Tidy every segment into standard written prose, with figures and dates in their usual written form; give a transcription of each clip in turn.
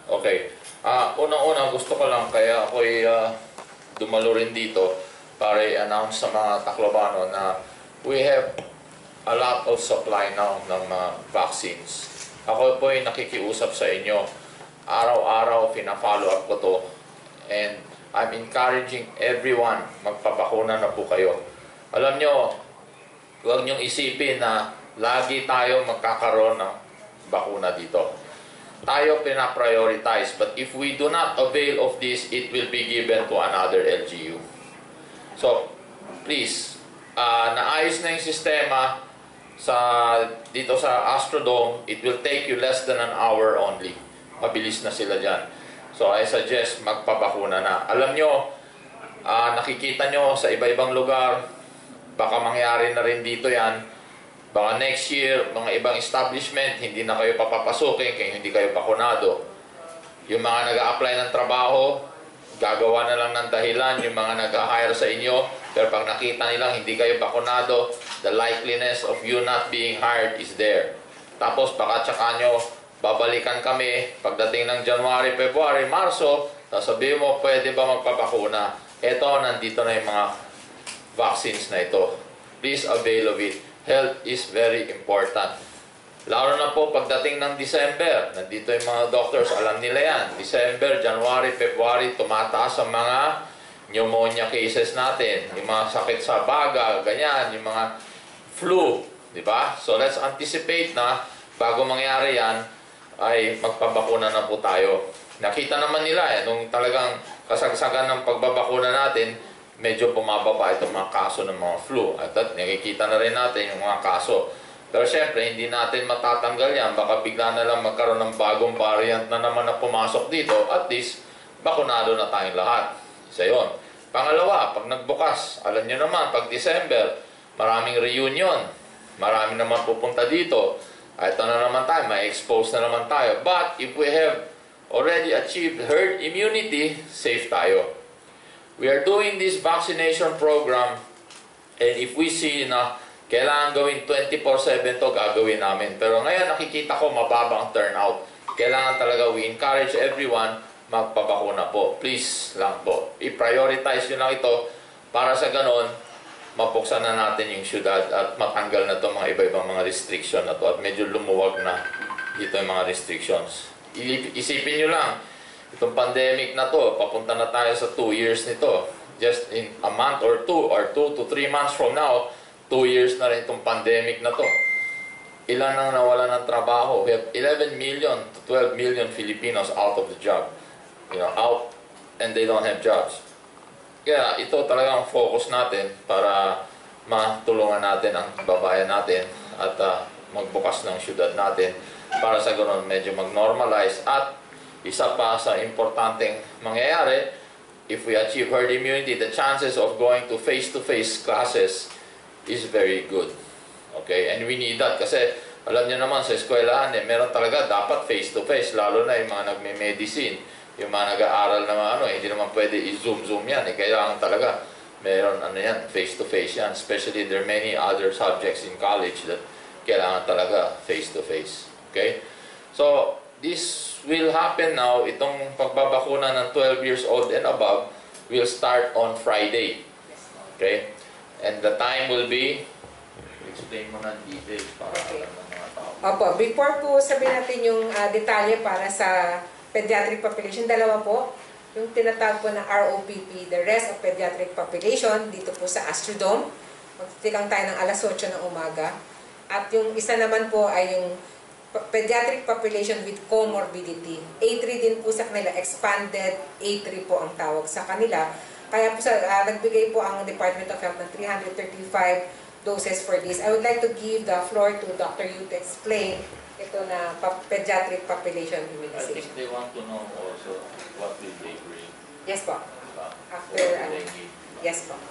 Okay. Unang-una gusto ko lang kaya ako'y dumalo rin dito para i-announce sa mga Taclobano na we have a lot of supply now ng mga vaccines. Ako po ay nakikiusap sa inyo. Araw-araw pina-follow up ko to. And I'm encouraging everyone magpabakuna na po kayo. Alam nyo, huwag nyong isipin na lagi tayo magkakaroon ng bakuna dito. Tayo pina-prioritize, but if we do not avail of this, it will be given to another LGU. So, please, naayos na yung sistema dito sa Astrodome. It will take you less than an hour only. Mabilis na sila dyan. So, I suggest magpabakuna na. Alam nyo, nakikita nyo sa iba-ibang lugar, baka mangyari na rin dito yan. Baka next year, mga ibang establishment, hindi na kayo papapasukin kaya hindi kayo bakunado. Yung mga nag-a-apply ng trabaho, gagawa na lang ng dahilan yung mga nag-hire sa inyo. Pero pag nakita nilang hindi kayo bakunado, the likeliness of you not being hired is there. Tapos baka tsaka nyo, babalikan kami pagdating ng January, February, Marso, sasabihin mo, pwede ba magpabakuna? Eto, nandito na yung mga vaccines na ito. Please avail of it. Health is very important. Lalo na po pagdating ng December, nandito yung mga doctors, alam nila yan. December, January, February, tumataas ang mga pneumonia cases natin. Yung mga sakit sa baga, ganyan, yung mga flu, di ba? So let's anticipate na bago mangyari yan, ay magpabakuna na po tayo. Nakita naman nila nung talagang kasagsagan ng pagbabakuna natin, medyo bumababa itong mga kaso ng mga flu. At nakikita na rin natin yung mga kaso. Pero syempre, hindi natin matatanggal yan. Baka bigla na lang magkaroon ng bagong variant na naman na pumasok dito. At least, bakunado na tayong lahat. Isa yun. Pangalawa, pag nagbukas, alam nyo naman, pag December, maraming reunion. Marami naman pupunta dito. Ito na naman tayo, may expose na naman tayo. But if we have already achieved herd immunity, safe tayo. We are doing this vaccination program, and if we see na kailangan gawin 24/7 to, gagawin namin. Pero ngayon nakikita ko mababang turnout. Kailangan talaga we encourage everyone magpabakuna po. Please lang po. I-prioritize nyo lang ito para sa ganon, mapuksan na natin yung syudad at matanggal na itong mga iba-ibang mga restriction na to at medyo lumuwag na dito yung mga restrictions. Isipin nyo lang, itong pandemic na to, papunta na tayo sa 2 years nito. Just in a month or 2 to 3 months from now, 2 years na rin itong pandemic na to. Ilan ang nawala ng trabaho? We have 11 million to 12 million Filipinos out of the job. Out and they don't have jobs. Kaya ito talagang focus natin para matulungan natin ang babayan natin at magbukas ng syudad natin para sa ganoon medyo mag-normalize. At isa pa sa importanteng mangyayari, if we achieve herd immunity, the chances of going to face-to-face classes is very good. Okay? And we need that kasi alam niyo naman sa eskwelahan, meron talaga dapat face-to-face, lalo na yung mga nagme-medicine, yung mga nag-aaral na hindi naman pwede i-zoom yan. Kailangan talaga meron yan, face-to-face yan. Especially there are many other subjects in college that kailangan talaga face-to-face. Okay? So, this will happen now. Itong pagbabakuna ng 12 years old and above will start on Friday. Okay? And the time will be, explain mo na details para alam ng mga tao. Opo, before po sabihin natin yung detalye para sa pediatric population, dalawa po. Yung tinatawag po na ROPP, the rest of pediatric population, dito po sa Astrodome. Magtitikang tayo ng alas 8 ng umaga. At yung isa naman po ay yung pediatric population with comorbidity. A3 din po sa kanila, expanded A3 po ang tawag sa kanila. Kaya po nagbigay po ang Department of Health ng 335 doses for this. I would like to give the floor to Dr. Yu to explain ito na pediatric population immunization. I think they want to know also what will they bring. Yes po. After, yes po.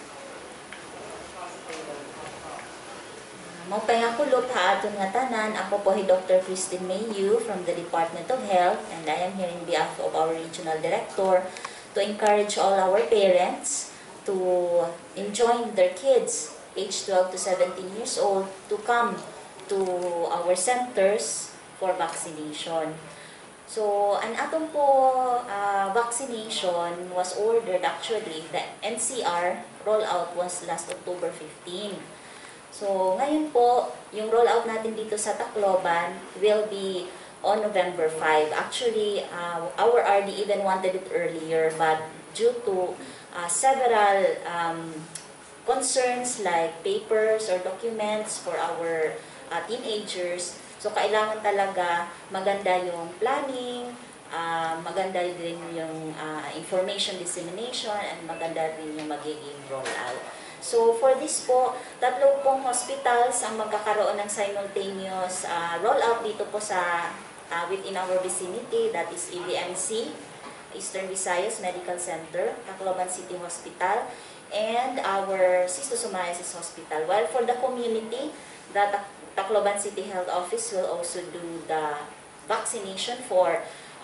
Magpayakulot ha aton nga tanan. Ako po si Dr. Christine Mayu from the Department of Health, and I am here in behalf of our Regional Director to encourage all our parents to enjoin their kids age 12 to 17 years old to come to our centers for vaccination. So, ang atong po vaccination was ordered actually, the NCR rollout was last October 15. So, ngayon po, yung rollout natin dito sa Tacloban will be on November 5. Actually, our RD even wanted it earlier, but due to several concerns like papers or documents for our teenagers, so kailangan talaga maganda yung planning, maganda din yung information dissemination, and maganda din yung magiging rollout. So for this po, 3 pong hospitals ang magkakaroon ng simultaneous rollout dito po sa within our vicinity, that is EVMC, Eastern Visayas Medical Center, Tacloban City Hospital, and our Sisto Sumayasis Hospital. While for the community, the Tacloban City Health Office will also do the vaccination for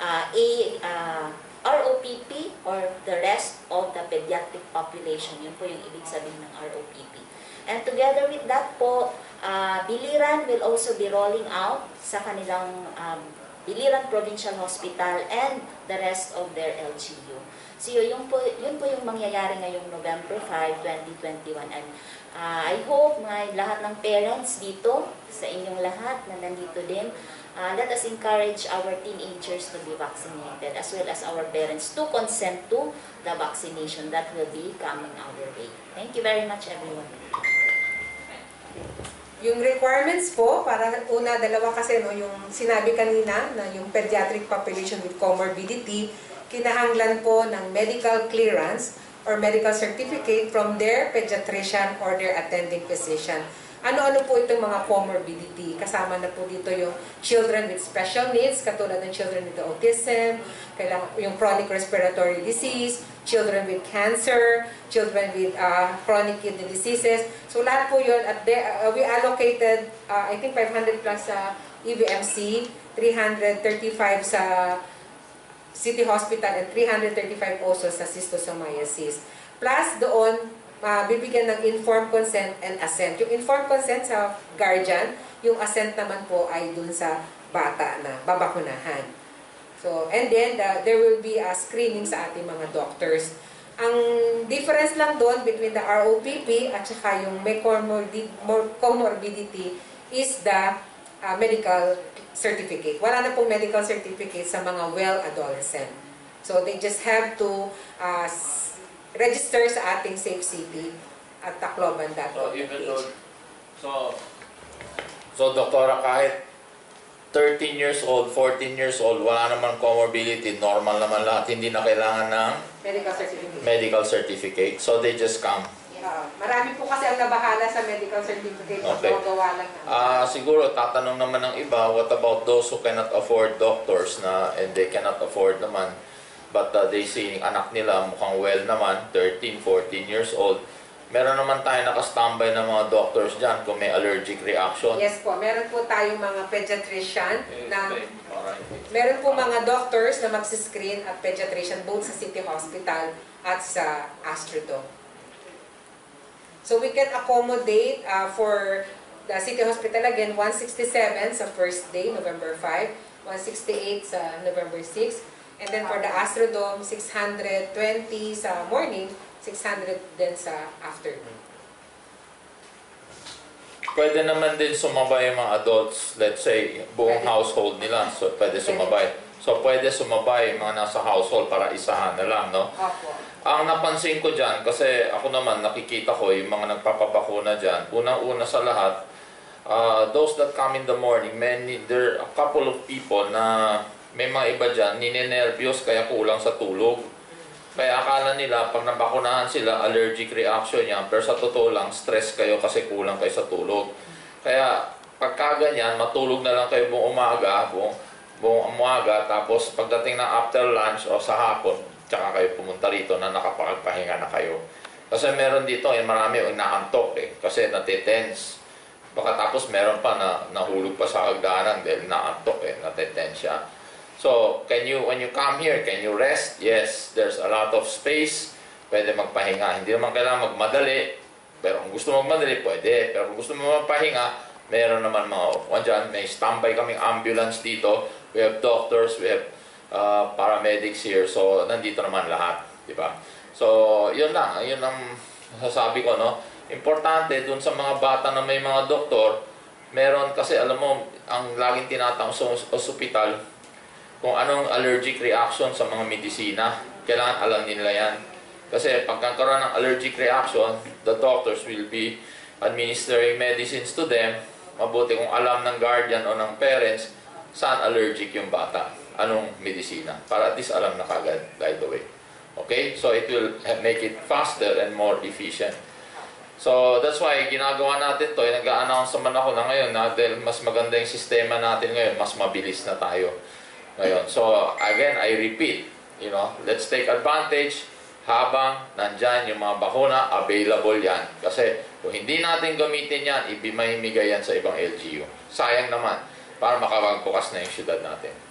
ROPP or the rest of the pediatric population. Yun po yung ibig sabihin ng ROPP. And together with that po, Biliran will also be rolling out sa kanilang Biliran Provincial Hospital and the rest of their LGU. So yun po yung mangyayari ngayong November 5, 2021. And I hope lahat ng parents dito, sa inyong lahat na nandito din, let us encourage our teenagers to be vaccinated as well as our parents to consent to the vaccination that will be coming our way. Thank you very much, everyone. Yung requirements po, para una, dalawa kasi, no, yung sinabi kanina na yung pediatric population with comorbidity, kinahanglan po ng medical clearance or medical certificate from their pediatrician or their attending physician. Ano-ano po itong mga comorbidity? Kasama na po dito yung children with special needs, katulad ng children with autism, yung chronic respiratory disease, children with cancer, children with chronic kidney diseases. So lahat po yun, at we allocated, I think 500 plus sa EVMC, 335 sa City Hospital, and 335 also sa Sisto Sumayasis. Plus doon, bibigyan ng informed consent and assent. Yung informed consent sa guardian, yung assent naman po ay dun sa bata na babakunahan. So, and then there will be a screening sa ating mga doctors. Ang difference lang doon between the ROPP at saka yung may comorbidity is the medical certificate. Wala na pong medical certificate sa mga well-adolescent. So, they just have to register sa ating Safe City at Tacloban.ph. So, Doktora, kahit 13 years old, 14 years old, wala naman comorbidity, normal naman lahat, hindi na kailangan ng medical certificate. So, they just come. Marami po kasi ang nabahala sa medical certificate. Okay. Magawa lang naman. Siguro, tatanong naman ng iba, what about those who cannot afford doctors and they cannot afford naman? But they see anak nila mukhang well naman, 13, 14 years old. Meron naman tayo nakastambay ng mga doctors dyan kung may allergic reaction. Yes po, meron po tayong mga pediatrician na meron po mga doctors na magsiscreen at pediatrician both sa City Hospital at sa Astrodome. So we can accommodate for the City Hospital again, 167 sa first day, November 5, 168 sa November 6, and then for the Astrodome, 620 sa morning, 600 din sa afternoon. Pwede naman din sumabay yung mga adults, let's say, buong household nila, so pwede sumabay. So pwede sumabay yung mga nasa household para isahan na lang, no? Opo. Ang napansin ko dyan, kasi ako naman nakikita ko yung mga nagpapabakuna dyan, unang-una sa lahat, those that come in the morning, there are a couple of people na may mga iba dyan, ninenervyos kaya kulang sa tulog. Kaya akala nila, pag nabakunahan sila, allergic reaction yan. Pero sa totoo lang, stress kayo kasi kulang kayo sa tulog. Kaya pagka ganyan, matulog na lang kayo buong umaga, tapos pagdating na after lunch o sa hapon, tsaka kayo pumunta rito na nakapagpahinga na kayo. Kasi meron dito, marami yung inaantok kasi natitense. Baka tapos meron pa na nahulog pa sa hagdanan dahil naantok natitense siya. So, when you come here, can you rest? Yes, there's a lot of space. Pwede magpahinga. Hindi naman kailangan magmadali. Pero kung gusto magmadali, pwede. Pero kung gusto mo magpahinga, meron naman mga upuan dyan. May standby kaming ambulance dito. we have doctors, we have paramedics here, so nandito naman lahat, di ba? So, yun lang, yun ang sasabi ko, no? Importante dun sa mga bata na may mga doktor, meron kasi, alam mo, ang laging tinatawag sa ospital, kung anong allergic reaction sa mga medisina, kailangan alam nila yan. Kasi pagkakaroon ng allergic reaction, the doctors will be administering medicines to them. Mabuti kung alam ng guardian o ng parents saan allergic yung bata, anong medisina, para at least alam na kagad right away. Okay? So it will make it faster and more efficient. So that's why ginagawa natin to, nag-a-announce naman ako na ngayon na dahil mas maganda yung sistema natin ngayon, mas mabilis na tayo ngayon. So again, I repeat, let's take advantage habang nandyan yung mga bakuna, available yan. Kasi kung hindi natin gamitin yan, ibimahimigay yan sa ibang LGU. Sayang naman, para makapagbukas na yung syudad natin.